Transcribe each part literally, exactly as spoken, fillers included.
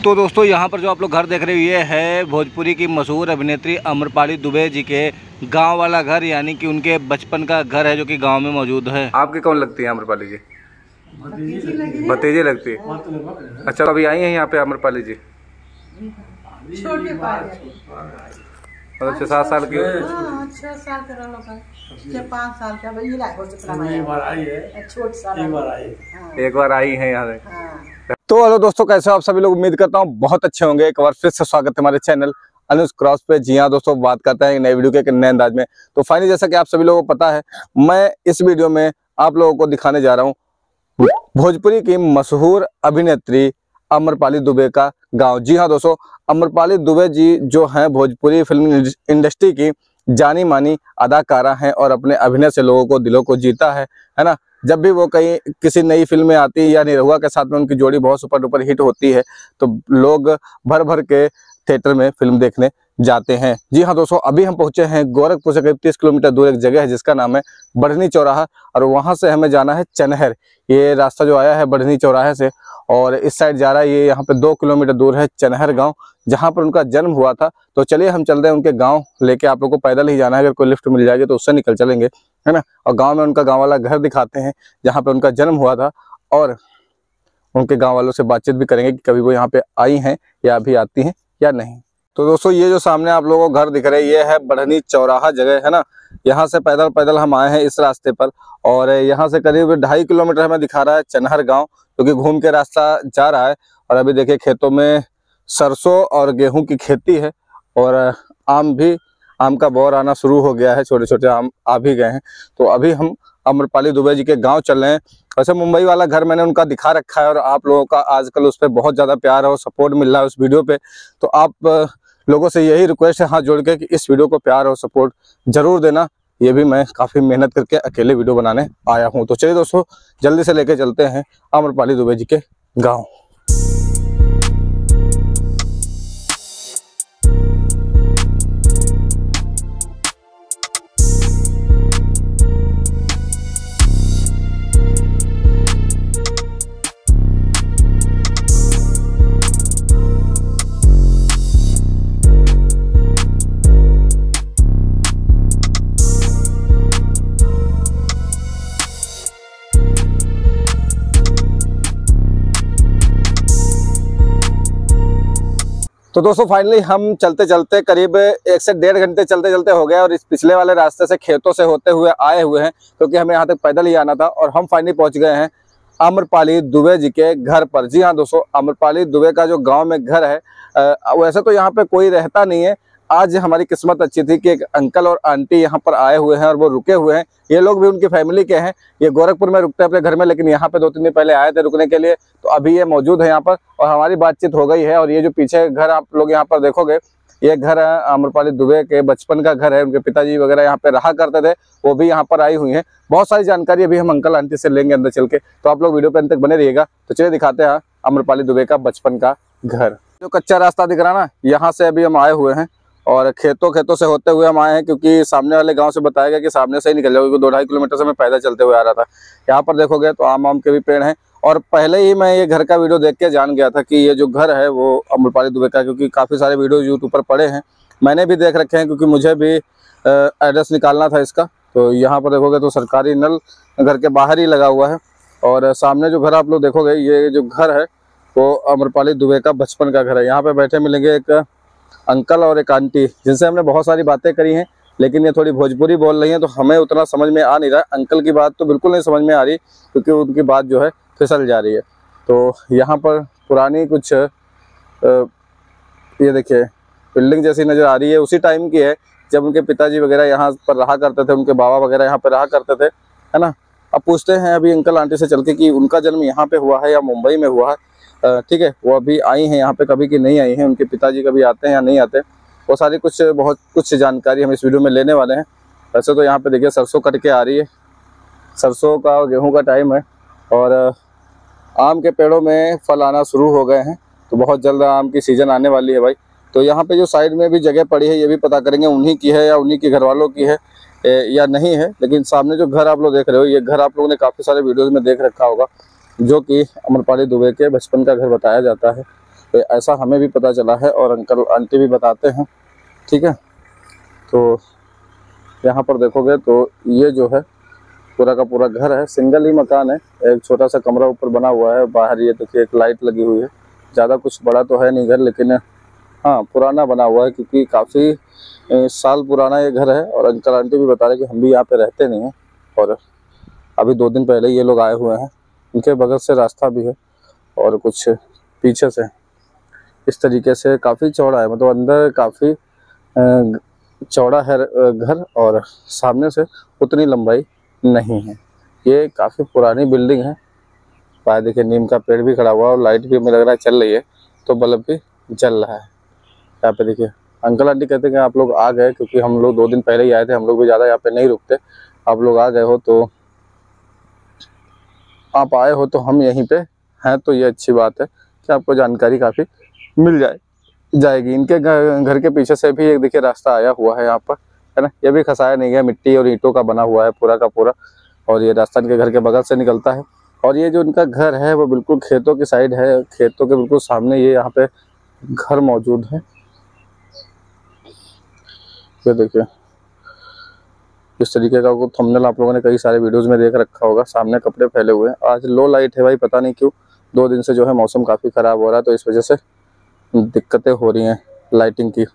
तो दोस्तों यहाँ पर जो आप लोग घर देख रहे हो ये है भोजपुरी की मशहूर अभिनेत्री आम्रपाली दुबे जी के गांव वाला घर, यानी कि उनके बचपन का घर है जो कि गांव में मौजूद है। आपकी कौन लगती है आम्रपाली जी? भतीजी लगती है। अच्छा, अभी आई हैं यहाँ पे आम्रपाली जी? छोटे मतलब छह सात साल की? छह साल के पाँच साल का एक बार आई है यहाँ। तो हेलो दोस्तों, कैसे हो आप सभी लोग? उम्मीद करता हूँ बहुत अच्छे होंगे। एक बार फिर से स्वागत है हमारे चैनल अनुज क्रॉस पे। जी हाँ दोस्तों, बात करते हैं नए वीडियो के नए अंदाज में। तो फाइनली जैसा कि आप सभी लोगों को पता है, मैं इस वीडियो में आप लोगों को दिखाने जा रहा हूँ भोजपुरी की मशहूर अभिनेत्री आम्रपाली दुबे का गांव। जी हाँ दोस्तों, आम्रपाली दुबे जी जो हैं भोजपुरी फिल्म इंडस्ट्री की जानी मानी अदाकारा हैं और अपने अभिनय से लोगों को दिलों को जीता है है ना। जब भी वो कहीं किसी नई फिल्म में आती है या निरहुआ के साथ में उनकी जोड़ी बहुत सुपर डुपर हिट होती है तो लोग भर भर के थिएटर में फिल्म देखने जाते हैं। जी हाँ दोस्तों, अभी हम पहुंचे हैं गोरखपुर से करीब तीस किलोमीटर दूर एक जगह है जिसका नाम है बढ़नी चौराहा, और वहां से हमें जाना है चनहर। ये रास्ता जो आया है बढ़नी चौराहे से और इस साइड जा रहा है, ये यहाँ पे दो किलोमीटर दूर है चनहर गांव, जहां पर उनका जन्म हुआ था। तो चलिए हम चलते हैं उनके गांव लेके। आप लोग को पैदल ही जाना है, अगर कोई लिफ्ट मिल जाएगी तो उससे निकल चलेंगे, है ना। और गांव में उनका गांव वाला घर दिखाते हैं जहाँ पे उनका जन्म हुआ था, और उनके गाँव वालों से बातचीत भी करेंगे कि कभी वो यहाँ पे आई हैं या अभी आती हैं या नहीं। तो दोस्तों, ये जो सामने आप लोगों को घर दिख रहे हैं ये है बढ़नी चौराहा जगह, है ना। यहाँ से पैदल पैदल हम आए हैं इस रास्ते पर, और यहाँ से करीब ढाई किलोमीटर हमें दिखा रहा है चनहर गांव, जो कि घूम के रास्ता जा रहा है। और अभी देखिए खेतों में सरसों और गेहूं की खेती है, और आम भी आम का बौर आना शुरू हो गया है, छोटे छोटे आम आ भी गए हैं। तो अभी हम आम्रपाली दुबे जी के गाँव चल रहे हैं। वैसे मुंबई वाला घर मैंने उनका दिखा रखा है, और आप लोगों का आजकल उस पर बहुत ज़्यादा प्यार और सपोर्ट मिल रहा है उस वीडियो पे। तो आप लोगों से यही रिक्वेस्ट है हाथ जोड़ के कि इस वीडियो को प्यार और सपोर्ट जरूर देना। ये भी मैं काफ़ी मेहनत करके अकेले वीडियो बनाने आया हूँ। तो चलिए दोस्तों, जल्दी से लेके चलते हैं आम्रपाली दुबे जी के गाँव। तो दोस्तों फाइनली हम चलते चलते करीब एक से डेढ़ घंटे चलते चलते हो गए, और इस पिछले वाले रास्ते से खेतों से होते हुए आए हुए हैं क्योंकि हमें यहाँ तक पैदल ही आना था, और हम फाइनली पहुँच गए हैं आम्रपाली दुबे जी के घर पर। जी हाँ दोस्तों, आम्रपाली दुबे का जो गांव में घर है, वैसे तो यहाँ पे कोई रहता नहीं है। आज हमारी किस्मत अच्छी थी कि एक अंकल और आंटी यहाँ पर आए हुए हैं और वो रुके हुए हैं। ये लोग भी उनकी फैमिली के हैं। ये गोरखपुर में रुकते हैं अपने घर में, लेकिन यहाँ पे दो तीन दिन पहले आए थे रुकने के लिए, तो अभी ये मौजूद है यहाँ पर और हमारी बातचीत हो गई है। और ये जो पीछे घर आप लोग यहाँ पर देखोगे, ये घर है आम्रपाली दुबे के बचपन का घर है। उनके पिताजी वगैरह यहाँ पे रहा करते थे, वो भी यहाँ पर आई हुई हैं। बहुत सारी जानकारी अभी हम अंकल आंटी से लेंगे अंदर चल के, तो आप लोग वीडियो पे अंत तक बने रहिएगा। तो चलिए दिखाते हैं आम्रपाली दुबे का बचपन का घर। जो कच्चा रास्ता दिख रहा ना, यहाँ से अभी हम आए हुए हैं, और खेतों खेतों से होते हुए हम आए हैं क्योंकि सामने वाले गांव से बताया गया कि सामने से ही निकल जाओगे। दो ढाई किलोमीटर से मैं पैदल चलते हुए आ रहा था। यहाँ पर देखोगे तो आम आम के भी पेड़ हैं, और पहले ही मैं ये घर का वीडियो देख के जान गया था कि ये जो घर है वो आम्रपाली दुबे का, क्योंकि काफ़ी सारे वीडियो यूट्यूब पर पड़े हैं, मैंने भी देख रखे हैं, क्योंकि मुझे भी एड्रेस निकालना था इसका। तो यहाँ पर देखोगे तो सरकारी नल घर के बाहर ही लगा हुआ है, और सामने जो घर आप लोग देखोगे, ये जो घर है वो आम्रपाली दुबे का बचपन का घर है। यहाँ पे बैठे मिलेंगे एक अंकल और एक आंटी, जिनसे हमने बहुत सारी बातें करी हैं, लेकिन ये थोड़ी भोजपुरी बोल रही हैं तो हमें उतना समझ में आ नहीं रहा। अंकल की बात तो बिल्कुल नहीं समझ में आ रही, क्योंकि उनकी बात जो है फिसल जा रही है। तो यहाँ पर पुरानी कुछ आ, ये देखिए बिल्डिंग जैसी नज़र आ रही है, उसी टाइम की है जब उनके पिताजी वगैरह यहाँ पर रहा करते थे, उनके बाबा वगैरह यहाँ पर रहा करते थे, है ना। अब पूछते हैं अभी अंकल आंटी से चल के कि उनका जन्म यहाँ पे हुआ है या मुंबई में हुआ है। ठीक है, वो अभी आई हैं यहाँ पे कभी की नहीं आई हैं, उनके पिताजी कभी आते हैं या नहीं आते, वो सारी कुछ बहुत कुछ जानकारी हम इस वीडियो में लेने वाले हैं। वैसे तो यहाँ पे देखिए सरसों कट के आ रही है, सरसों का और गेहूं का टाइम है, और आम के पेड़ों में फल आना शुरू हो गए हैं, तो बहुत जल्द आम की सीज़न आने वाली है भाई। तो यहाँ पे जो साइड में भी जगह पड़ी है ये भी पता करेंगे उन्हीं की है या उन्हीं के घर वालों की है या नहीं है। लेकिन सामने जो घर आप लोग देख रहे हो, ये घर आप लोगों ने काफ़ी सारे वीडियोज़ में देख रखा होगा, जो कि आम्रपाली दुबे के बचपन का घर बताया जाता है। तो ऐसा हमें भी पता चला है और अंकल आंटी भी बताते हैं, ठीक है। तो यहाँ पर देखोगे तो ये जो है पूरा का पूरा घर है, सिंगल ही मकान है, एक छोटा सा कमरा ऊपर बना हुआ है, बाहर ये देखिए एक लाइट लगी हुई है। ज़्यादा कुछ बड़ा तो है नहीं घर, लेकिन हाँ पुराना बना हुआ है क्योंकि काफ़ी साल पुराना ये घर है। और अंकल आंटी भी बता रहे कि हम भी यहाँ पे रहते नहीं हैं और अभी दो दिन पहले ये लोग आए हुए हैं। इनके बगल से रास्ता भी है और कुछ पीछे से इस तरीके से काफ़ी चौड़ा है, मतलब अंदर काफ़ी चौड़ा है घर और सामने से उतनी लंबाई नहीं है। ये काफ़ी पुरानी बिल्डिंग है। बाहर देखिए नीम का पेड़ भी खड़ा हुआ है और लाइट भी हमें लग रहा है चल रही है, तो बल्ब भी जल रहा है। यहाँ पे देखिए अंकल आंटी कहते हैं कि आप लोग आ गए, क्योंकि हम लोग दो दिन पहले ही आए थे, हम लोग भी ज़्यादा यहाँ पे नहीं रुकते, आप लोग आ गए हो तो आप आए हो तो हम यहीं पे हैं, तो ये अच्छी बात है कि आपको जानकारी काफ़ी मिल जाए जाएगी। इनके घर के पीछे से भी एक देखिए रास्ता आया हुआ है यहाँ पर, है ना। ये भी खसाया नहीं गया, मिट्टी और ईंटों का बना हुआ है पूरा का पूरा, और ये रास्ता इनके घर के बगल से निकलता है। और ये जो इनका घर है वो बिल्कुल खेतों की साइड है, खेतों के बिल्कुल सामने ये यहाँ पे घर मौजूद है। ये देखिए इस तरीके का को थंबनेल आप लोगों ने कई सारे वीडियोस में देख रखा होगा। सामने कपड़े फैले हुए हैं, आज लो लाइट है भाई, पता नहीं क्यों, दो दिन से जो है मौसम काफ़ी ख़राब हो रहा है, तो इस वजह से दिक्कतें हो रही हैं लाइटिंग की।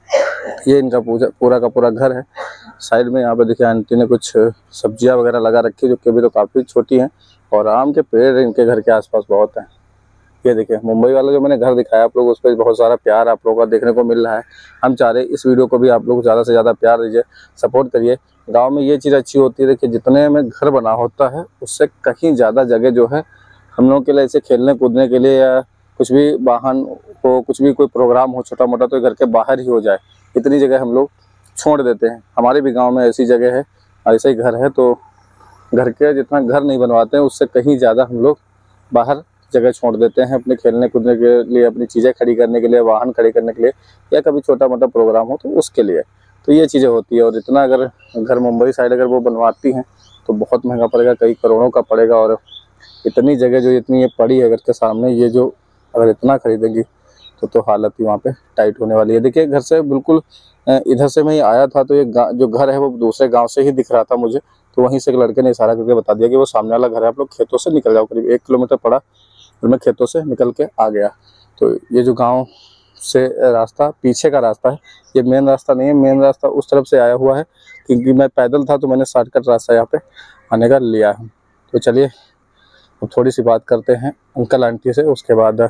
ये इनका पूरा पूरा का पूरा घर है। साइड में यहाँ पे देखिए आंटी ने कुछ सब्जियां वगैरह लगा रखी है, जो कि अभी तो काफ़ी छोटी हैं, और आम के पेड़ इनके घर के आसपास बहुत हैं। ये देखिए मुंबई वाला जो मैंने घर दिखाया आप लोग, उस पर बहुत सारा प्यार आप लोगों का देखने को मिल रहा है। हम चाह रहे इस वीडियो को भी आप लोग ज़्यादा से ज़्यादा प्यार दीजिए, सपोर्ट करिए। गाँव में ये चीज़ अच्छी होती है, देखिए जितने में घर बना होता है उससे कहीं ज़्यादा जगह जो है हम लोगों के लिए, ऐसे खेलने कूदने के लिए या कुछ भी वाहन को, कुछ भी कोई प्रोग्राम हो छोटा मोटा, तो घर के बाहर ही हो जाए, इतनी जगह हम लोग छोड़ देते हैं। हमारे भी गांव में ऐसी जगह है, ऐसे ही घर है, तो घर के जितना घर नहीं बनवाते हैं उससे कहीं ज़्यादा हम लोग बाहर जगह छोड़ देते हैं अपने खेलने कूदने के लिए, अपनी चीज़ें खड़ी करने के लिए, वाहन खड़ी करने के लिए, या कभी छोटा मोटा प्रोग्राम हो तो उसके लिए। तो ये चीज़ें होती है। और इतना अगर घर मुंबई साइड अगर वो बनवाती हैं तो बहुत महंगा पड़ेगा, कई करोड़ों का पड़ेगा। और इतनी जगह जो इतनी ये पड़ी है घर के सामने, ये जो अगर इतना खरीदेंगी तो तो हालत ही वहाँ पे टाइट होने वाली है। देखिए घर से बिल्कुल इधर से मैं ही आया था, तो ये जो घर है वो दूसरे गांव से ही दिख रहा था मुझे, तो वहीं से एक लड़के ने इशारा करके बता दिया कि वो सामने वाला घर है, आप लोग खेतों से निकल जाओ। करीब एक किलोमीटर पड़ा और मैं खेतों से निकल के आ गया। तो ये जो गाँव से रास्ता, पीछे का रास्ता है, ये मेन रास्ता नहीं है, मेन रास्ता उस तरफ से आया हुआ है, क्योंकि मैं पैदल था तो मैंने शॉर्टकट रास्ता यहाँ पे आने का लिया है। तो चलिए अब थोड़ी सी बात करते हैं अंकल आंटी से, उसके बाद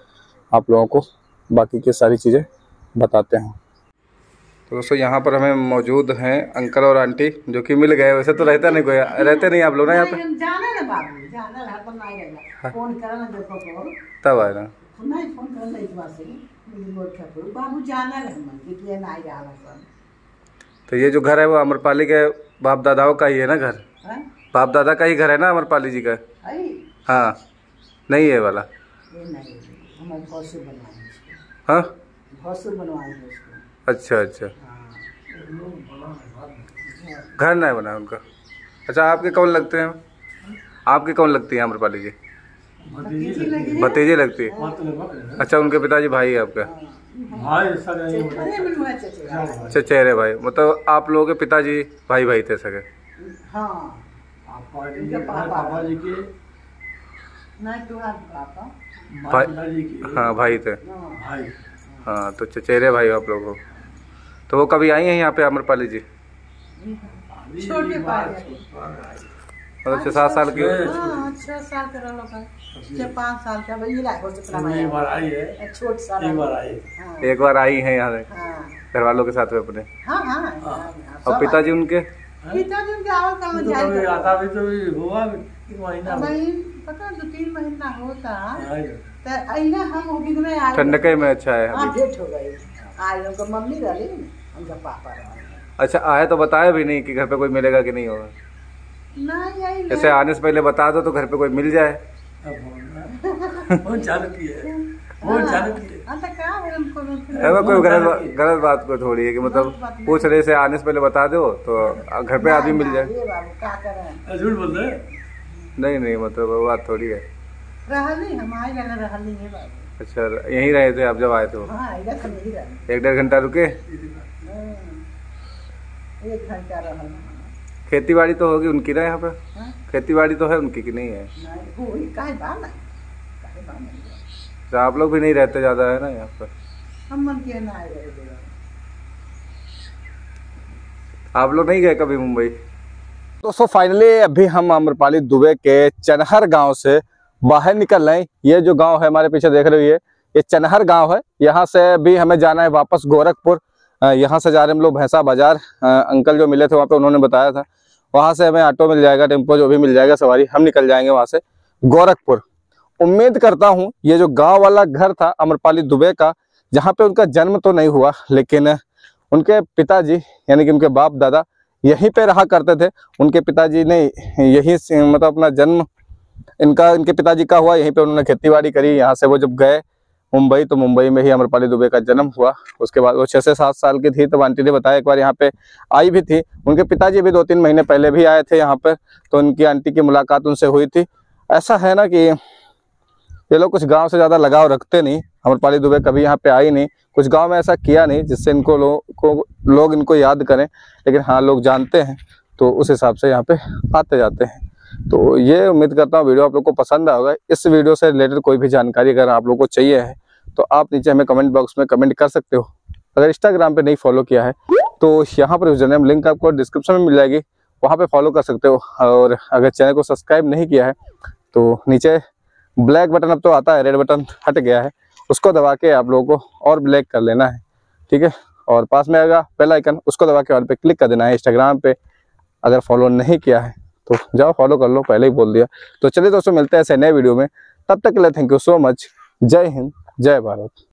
आप लोगों को बाकी की सारी चीज़ें बताते हैं। तो दोस्तों यहाँ पर हमें मौजूद हैं अंकल और आंटी, जो कि मिल गए। वैसे तो रहता नहीं कोई, रहते नहीं आप लोग ना यहाँ पे? जाना ना बाबू, जाना है पर नहीं रहेगा, फोन करना देखो को तब आए ना, नहीं फोन करना इस बात से मुझे बोल के बाबू जाना है मन कि ये नहीं जा रहा। तो ये जो घर है वो अमरपाली के बाप दादाओं का ही है ना घर? है? बाप दादा का ही घर है ना अमरपाली जी का? हाँ, नहीं है वाला, ये नहीं, हमारे भौसुर बनवाएंगे इसको। हाँ भौसुर बनवाएंगे इसको। अच्छा अच्छा, घर नहीं बना उनका। अच्छा, आपके कौन लगते हैं? आपके कौन लगती है अमरपाली जी? भतीजी लगती है। अच्छा, उनके पिताजी भाई है आपका? अच्छा, चेहरे भाई, मतलब आप लोगों के पिताजी भाई भाई थे सगे? हाँ, हाँ भाई थे। हाँ, तो चचेरे भाई आप लोगों को। तो वो कभी आई हैं यहाँ पे अमरपाली जी? छोटे मतलब छः सात साल की? छह साल के रहो का, छह पाँच साल का भाई इलाज हो चुका है। एक बार आई है, छोट साल एक बार आई है। एक बार आई हैं यहाँ घर वालों के साथ में अपने? हाँ हाँ। और पिताजी उनके? पिताजी उनके आवल काम जाए आता भी तो हुआ महीना, पता दो तीन महीना होता तो अइना हम होगी में आए ठंडके में। अच्छा है, हां भेंट हो गई। आज उनका मम्मी रही, उनका पापा रहे। अच्छा, आए तो बताया भी नहीं कि घर पे कोई मिलेगा कि नहीं होगा? नहीं आई, ऐसे आने से पहले बता दो तो घर पे कोई मिल जाए। फोन चालू किए, फोन चालू किए। अच्छा क्या है हमको, ऐसा कोई गलत गलत बात को थोड़ी है कि मतलब पूछ रहे से आने से पहले बता दो तो घर पे आदमी मिल जाए। ये बाबू क्या करें, झूठ बोलते हैं? नहीं नहीं, मतलब वो बात थोड़ी है। रहल नहीं, हम आए गए रहल नहीं है बाबू। अच्छा, यहीं रहे थे आप जब आए थे? हाँ, इधर हम यहीं रहे। एक डेढ़ घंटा रुके? एक घंटा रहा। खेती बाड़ी तो होगी उनकी ना यहाँ पे? हाँ? खेती बाड़ी तो है उनकी कि नहीं है? नहीं, वो ही काहे बाल है, काहे बाल नहीं है। तो आप लोग भी नहीं रहते ज्यादा है ना यहाँ पर? हम मन के ना आए रहे। आप लोग नहीं गए कभी मुंबई? दोस्तों फाइनली अभी हम आम्रपाली दुबे के चनहर गांव से बाहर निकल रहे हैं। ये जो गांव है हमारे पीछे देख रहे हो, ये ये चनहर गांव है। यहाँ से भी हमें जाना है वापस गोरखपुर। यहाँ से जा रहे हम लोग भैंसा बाजार। अंकल जो मिले थे वहाँ पे उन्होंने बताया था, वहाँ से हमें ऑटो मिल जाएगा, टेम्पो जो भी मिल जाएगा सवारी, हम निकल जाएंगे वहाँ से गोरखपुर। उम्मीद करता हूँ ये जो गाँव वाला घर था आम्रपाली दुबे का, जहाँ पे उनका जन्म तो नहीं हुआ लेकिन उनके पिताजी यानी कि उनके बाप दादा यहीं पे रहा करते थे। उनके पिताजी ने यहीं से मतलब अपना जन्म इनका इनके पिताजी का हुआ, यहीं पे उन्होंने खेतीबाड़ी करी। यहाँ से वो जब गए मुंबई तो मुंबई में ही आम्रपाली दुबे का जन्म हुआ। उसके बाद वो छः से सात साल की थी तब आंटी ने बताया एक बार यहाँ पे आई भी थी। उनके पिताजी भी दो तीन महीने पहले भी आए थे यहाँ पर, तो उनकी आंटी की मुलाकात उनसे हुई थी। ऐसा है ना कि ये लोग कुछ गाँव से ज़्यादा लगाव रखते नहीं। आम्रपाली दुबे कभी यहाँ पे आई नहीं, कुछ गांव में ऐसा किया नहीं जिससे इनको लोग को लोग इनको याद करें, लेकिन हाँ लोग जानते हैं तो उस हिसाब से यहाँ पे आते जाते हैं। तो ये उम्मीद करता हूँ वीडियो आप लोग को पसंद आएगा। इस वीडियो से रिलेटेड कोई भी जानकारी अगर आप लोग को चाहिए है तो आप नीचे हमें कमेंट बॉक्स में कमेंट कर सकते हो। अगर इंस्टाग्राम पे नहीं फॉलो किया है तो यहाँ पर यूजर नेम लिंक आपको डिस्क्रिप्शन में मिल जाएगी, वहाँ पे फॉलो कर सकते हो। और अगर चैनल को सब्सक्राइब नहीं किया है तो नीचे ब्लैक बटन अब तो आता है, रेड बटन हट गया है, उसको दबा के आप लोगों को और ब्लैक कर लेना है, ठीक है। और पास में आएगा बेल आइकन, उसको दबा के ऑल पे क्लिक कर देना है। इंस्टाग्राम पे अगर फॉलो नहीं किया है तो जाओ फॉलो कर लो, पहले ही बोल दिया। तो चलिए दोस्तों मिलते हैं ऐसे नए वीडियो में, तब तक के लिए थैंक यू सो मच। जय हिंद, जय भारत।